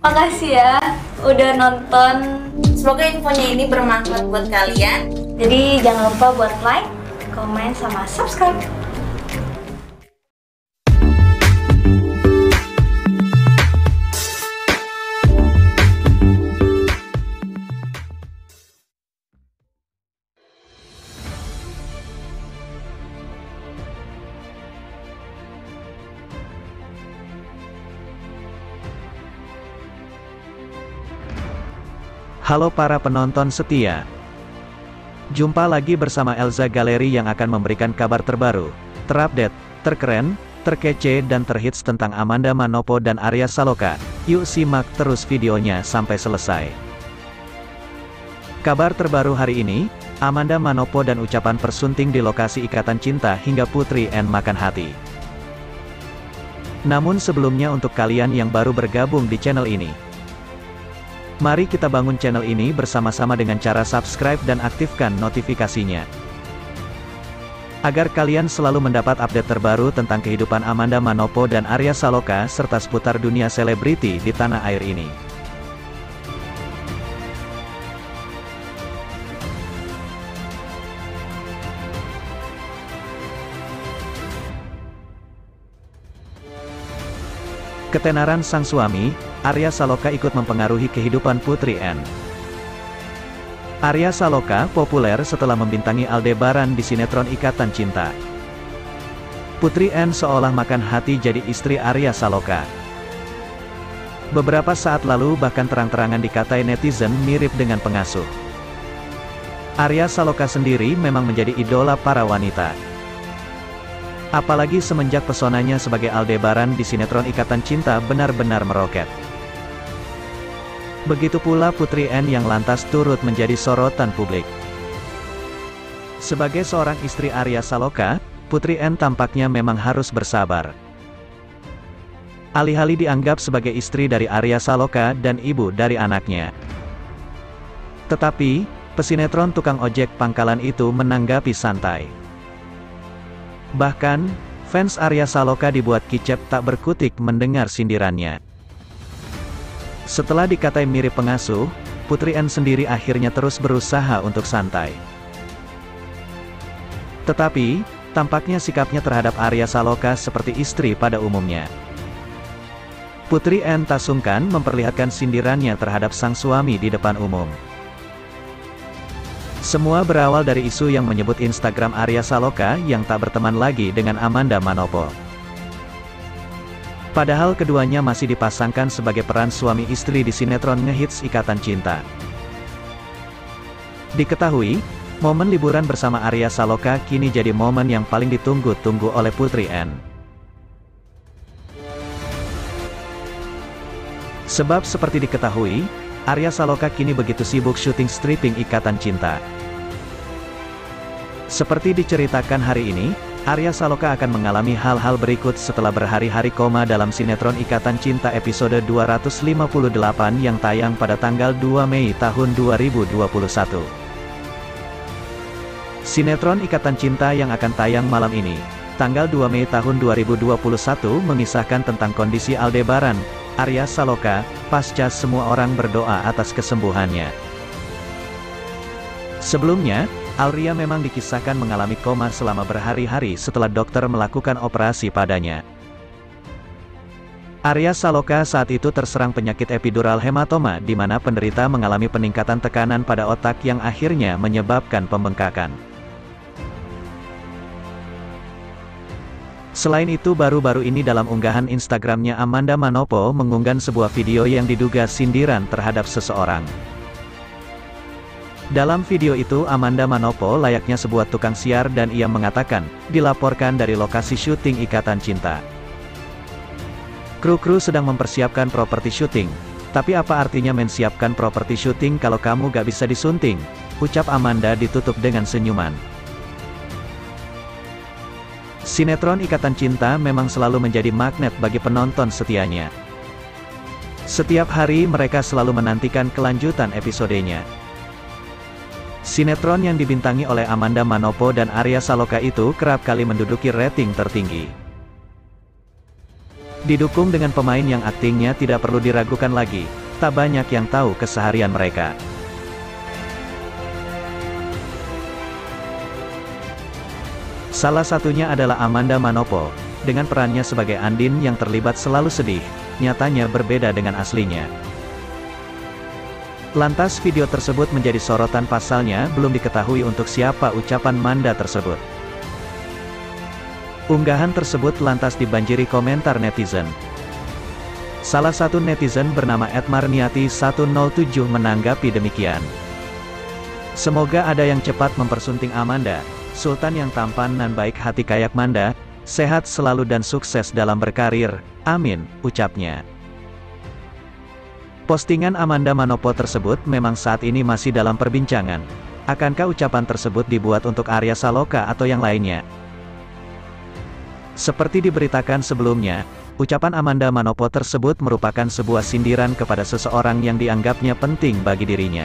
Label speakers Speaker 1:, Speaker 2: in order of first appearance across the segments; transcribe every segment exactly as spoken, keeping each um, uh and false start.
Speaker 1: makasih ya udah nonton.
Speaker 2: Semoga infonya ini bermanfaat buat kalian.
Speaker 1: Jadi jangan lupa buat like, komen, sama subscribe.
Speaker 3: Halo para penonton setia. Jumpa lagi bersama Elza Galeri yang akan memberikan kabar terbaru, terupdate, terkeren, terkece dan terhits tentang Amanda Manopo dan Arya Saloka. Yuk simak terus videonya sampai selesai. Kabar terbaru hari ini, Amanda Manopo dan ucapan persunting di lokasi Ikatan Cinta hingga Putri N makan hati. Namun sebelumnya untuk kalian yang baru bergabung di channel ini, mari kita bangun channel ini bersama-sama dengan cara subscribe dan aktifkan notifikasinya, agar kalian selalu mendapat update terbaru tentang kehidupan Amanda Manopo dan Arya Saloka serta seputar dunia selebriti di tanah air ini. Ketenaran sang suami, Arya Saloka ikut mempengaruhi kehidupan Putri N. Arya Saloka populer setelah membintangi Aldebaran di sinetron Ikatan Cinta. Putri N seolah makan hati jadi istri Arya Saloka. Beberapa saat lalu bahkan terang-terangan dikatai netizen mirip dengan pengasuh. Arya Saloka sendiri memang menjadi idola para wanita. Apalagi semenjak pesonanya sebagai Aldebaran di sinetron Ikatan Cinta benar-benar meroket. Begitu pula Putri N yang lantas turut menjadi sorotan publik. Sebagai seorang istri Arya Saloka, Putri N tampaknya memang harus bersabar. Alih-alih dianggap sebagai istri dari Arya Saloka dan ibu dari anaknya. Tetapi, pesinetron tukang ojek pangkalan itu menanggapi santai. Bahkan, fans Arya Saloka dibuat kicep tak berkutik mendengar sindirannya. Setelah dikatai mirip pengasuh, Putri N sendiri akhirnya terus berusaha untuk santai. Tetapi, tampaknya sikapnya terhadap Arya Saloka seperti istri pada umumnya. Putri N tak sungkan memperlihatkan sindirannya terhadap sang suami di depan umum. Semua berawal dari isu yang menyebut Instagram Arya Saloka yang tak berteman lagi dengan Amanda Manopo. Padahal keduanya masih dipasangkan sebagai peran suami istri di sinetron ngehits Ikatan Cinta. Diketahui, momen liburan bersama Arya Saloka kini jadi momen yang paling ditunggu-tunggu oleh Putri N. Sebab seperti diketahui, Arya Saloka kini begitu sibuk syuting stripping Ikatan Cinta. Seperti diceritakan hari ini, Arya Saloka akan mengalami hal-hal berikut setelah berhari-hari koma dalam sinetron Ikatan Cinta episode dua ratus lima puluh delapan yang tayang pada tanggal dua Mei tahun dua ribu dua puluh satu. Sinetron Ikatan Cinta yang akan tayang malam ini, tanggal dua Mei tahun dua ribu dua puluh satu mengisahkan tentang kondisi Aldebaran, Arya Saloka, pasca semua orang berdoa atas kesembuhannya. Sebelumnya, Arya memang dikisahkan mengalami koma selama berhari-hari setelah dokter melakukan operasi padanya. Arya Saloka saat itu terserang penyakit epidural hematoma di mana penderita mengalami peningkatan tekanan pada otak yang akhirnya menyebabkan pembengkakan. Selain itu baru-baru ini dalam unggahan Instagramnya Amanda Manopo mengunggah sebuah video yang diduga sindiran terhadap seseorang. Dalam video itu Amanda Manopo layaknya sebuah tukang siar dan ia mengatakan, dilaporkan dari lokasi syuting Ikatan Cinta. Kru-kru sedang mempersiapkan properti syuting. Tapi apa artinya mensiapkan properti syuting kalau kamu gak bisa disunting? Ucap Amanda ditutup dengan senyuman. Sinetron Ikatan Cinta memang selalu menjadi magnet bagi penonton setianya. Setiap hari mereka selalu menantikan kelanjutan episodenya. Sinetron yang dibintangi oleh Amanda Manopo dan Arya Saloka itu kerap kali menduduki rating tertinggi. Didukung dengan pemain yang aktingnya tidak perlu diragukan lagi, tak banyak yang tahu keseharian mereka. Salah satunya adalah Amanda Manopo, dengan perannya sebagai Andin yang terlibat selalu sedih, nyatanya berbeda dengan aslinya. Lantas video tersebut menjadi sorotan pasalnya belum diketahui untuk siapa ucapan Manda tersebut. Unggahan tersebut lantas dibanjiri komentar netizen. Salah satu netizen bernama et marniati seratus tujuh menanggapi demikian. Semoga ada yang cepat mempersunting Amanda, Sultan yang tampan dan baik hati kayak Manda, sehat selalu dan sukses dalam berkarir, amin, ucapnya. Postingan Amanda Manopo tersebut memang saat ini masih dalam perbincangan. Akankah ucapan tersebut dibuat untuk Arya Saloka atau yang lainnya? Seperti diberitakan sebelumnya, ucapan Amanda Manopo tersebut merupakan sebuah sindiran kepada seseorang yang dianggapnya penting bagi dirinya.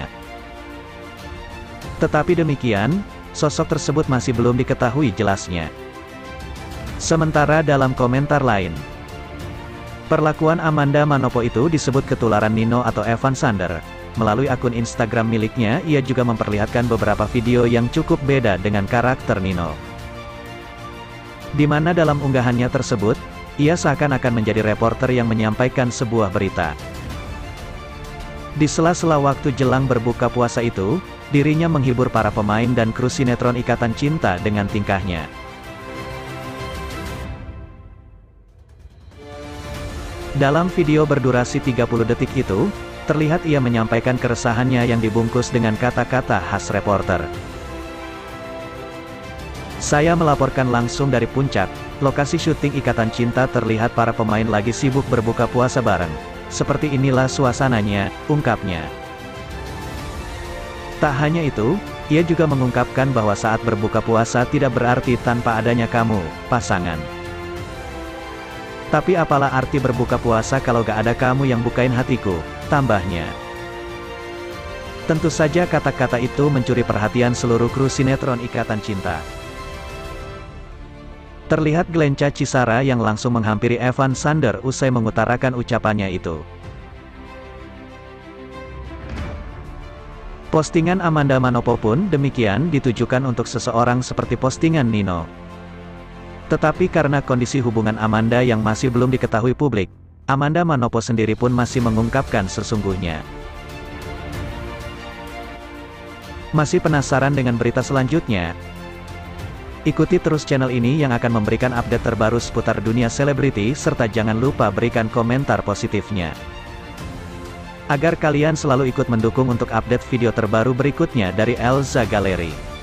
Speaker 3: Tetapi demikian, sosok tersebut masih belum diketahui jelasnya. Sementara dalam komentar lain, perlakuan Amanda Manopo itu disebut ketularan Nino atau Evan Sander. Melalui akun Instagram miliknya, ia juga memperlihatkan beberapa video yang cukup beda dengan karakter Nino. Di mana dalam unggahannya tersebut, ia seakan-akan menjadi reporter yang menyampaikan sebuah berita. Di sela-sela waktu jelang berbuka puasa itu, dirinya menghibur para pemain dan kru sinetron Ikatan Cinta dengan tingkahnya. Dalam video berdurasi tiga puluh detik itu, terlihat ia menyampaikan keresahannya yang dibungkus dengan kata-kata khas reporter. Saya melaporkan langsung dari Puncak, lokasi syuting Ikatan Cinta. Terlihat para pemain lagi sibuk berbuka puasa bareng. Seperti inilah suasananya, ungkapnya. Tak hanya itu, ia juga mengungkapkan bahwa saat berbuka puasa tidak berarti tanpa adanya kamu, pasangan. Tapi apalah arti berbuka puasa kalau gak ada kamu yang bukain hatiku, tambahnya. Tentu saja kata-kata itu mencuri perhatian seluruh kru sinetron Ikatan Cinta. Terlihat Glenca Cisara yang langsung menghampiri Evan Sander usai mengutarakan ucapannya itu. Postingan Amanda Manopo pun demikian ditujukan untuk seseorang seperti postingan Nino. Tetapi karena kondisi hubungan Amanda yang masih belum diketahui publik, Amanda Manopo sendiri pun masih mengungkapkan sesungguhnya. Masih penasaran dengan berita selanjutnya? Ikuti terus channel ini yang akan memberikan update terbaru seputar dunia selebriti, serta jangan lupa berikan komentar positifnya. Agar kalian selalu ikut mendukung untuk update video terbaru berikutnya dari Elza Gallery.